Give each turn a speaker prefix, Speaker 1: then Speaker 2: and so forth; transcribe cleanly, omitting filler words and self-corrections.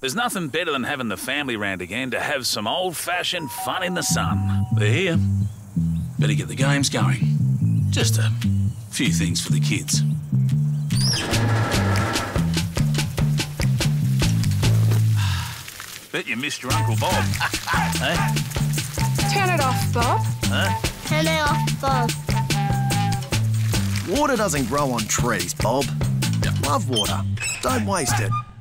Speaker 1: There's nothing better than having the family round again to have some old-fashioned fun in the sun. They're here. Better get the games going. Just a few things for the kids. Bet you missed your Uncle Bob. Hey?
Speaker 2: Turn it off, Bob.
Speaker 1: Huh?
Speaker 3: Turn it off, Bob.
Speaker 4: Water doesn't grow on trees, Bob. Love water. Don't waste it.